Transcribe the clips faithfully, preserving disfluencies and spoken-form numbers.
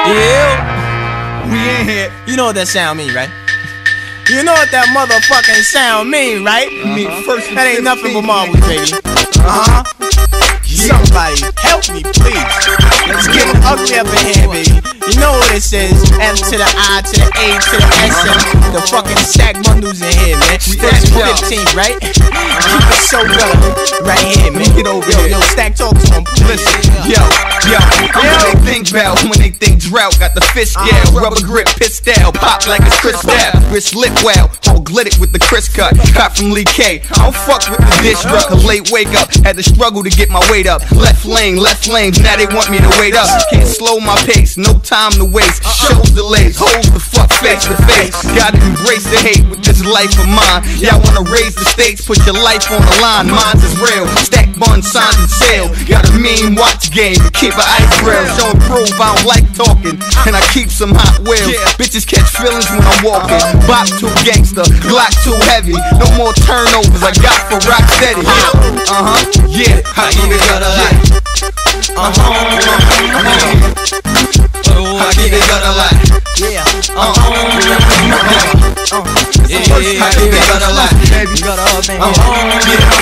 Yeah, we in here. You know what that sound mean, right? You know what that motherfucking sound mean, right? Uh-huh. First that ain't nothing but marbles, baby. Uh-huh. Somebody help me, please. It's getting ugly up in here, baby. You know what it says? F to the I to the A to the S and the fucking stack bundles in here, man. That's fifteen, right? Keep it so relevant right here, man. Get over yo, here. Yo, Stack talk to him. Listen, yo, yo, I'm what they think about when they think drought. Got the fish scale, rubber grip, pistol, pop like it's crystal. Wrist lit well, all glittered with the crisp cut. Caught from Lee K. I don't fuck with the dish truck. A late wake up, had to struggle to get my weight up. Left lane, left lanes, now they want me to wait up. Can't slow my pace, no time to waste. Shows delays, hold the fuck face to face. Gotta embrace the hate with this life of mine. Y'all wanna raise the stakes, put your life on the line. Mine's is real, stack bun, signs and sale. Got a mean watch game to keep an ice grill. Show and prove I don't like talking, and I keep some hot wheels. Bitches catch feelings when I'm walking. Bop too gangster, Glock too heavy. No more turnovers, I got for rock steady. Uh-huh, yeah, I keep it gutter like. Uh-huh, uh-huh. I keep it gutter like. Yeah. Uh-huh, uh-huh. I keep it gutter like. Baby, got up, man. Uh-huh,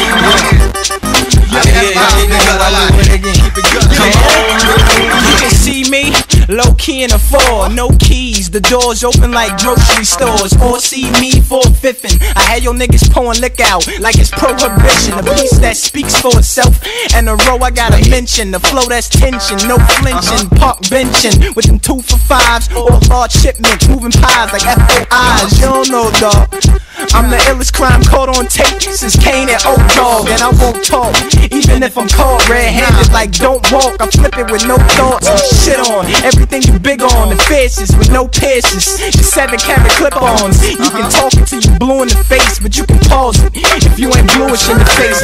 yeah. Yeah, I keep it gutter like. Keep it gutter like. You can see me low key in a four, no keys, the doors open like grocery stores. Or see me for fiffin'. I had your niggas pouring lick out like it's prohibition. A piece that speaks for itself, and a row I gotta mention. The flow that's tension, no flinching, park benching with them two for fives or large shipments, moving pies like F O Is. You don't know, dog. I'm the illest crime caught on tape since Kane and Oak Dog, and I won't talk even if I'm caught red-handed. Like don't walk, I flip it with no thoughts. Shit on everything you big on, the faces with no pierces, the seven carat clip-ons. You can talk until you blue in the face, but you can pause it if you ain't bluish in the face.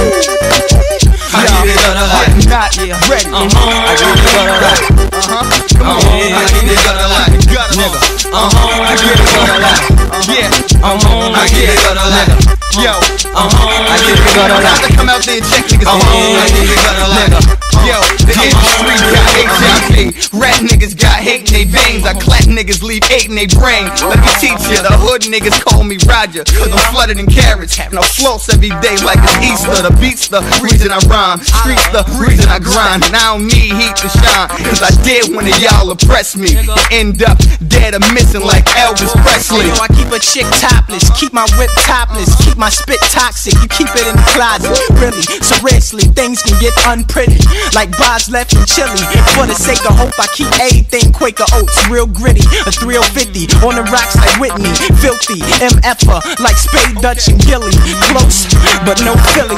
I keep it gutter like. Not ready. Uh-huh. I keep it gutter like. Uh-huh. Come on. I keep it gutter like. Nigga. Uh-huh. I keep it gutter like. Yeah. Uh-huh. I keep it gutter like. Yo. Uh-huh. I keep it gutter like. Come out there and check niggas. Uh-huh. I keep it gutter like. Yo, the industry got H I V. Rat niggas got hate in they veins. I clap niggas, leave eight in they brain. Let me teach you, the hood niggas call me Roger, cause I'm flooded in carrots. And I floss every day like it's Easter. The beat's the reason I rhyme, streets the reason I grind. And I don't need heat to shine, cause I did one of y'all oppress me. End up dead or missing like Elvis Presley. Yo, I keep a chick topless, keep my whip topless, keep my spit toxic. You keep it in the closet, really. Seriously, things can get unpretty like Boz left in Chile. For the sake of hope, I keep everything Quaker Oats, real gritty. A three oh fifty on the rocks like Whitney. Filthy, M F-er like Spade, Dutch, and Gilly. Close, but no Philly.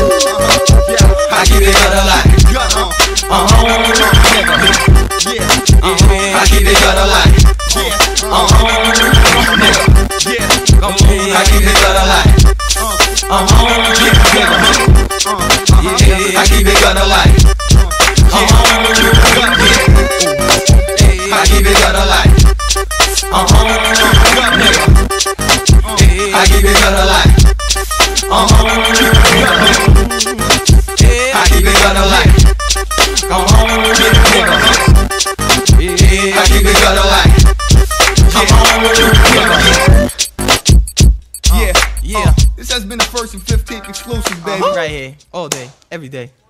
I keep it gutter like. Uh-huh. Yeah. I keep it gutter like. Uh-huh. Yeah. I keep it gutter like. Uh-huh. I keep it gutter like. Uh-huh. I keep it gutter like. Uh-huh. I keep it gutter like. Uh-huh. I keep it gutter like. Uh-huh. I keep it gutter like. Uh-huh. Yeah, yeah. Uh, this has been the first and fifteenth exclusive, baby. Right here, all day, every day.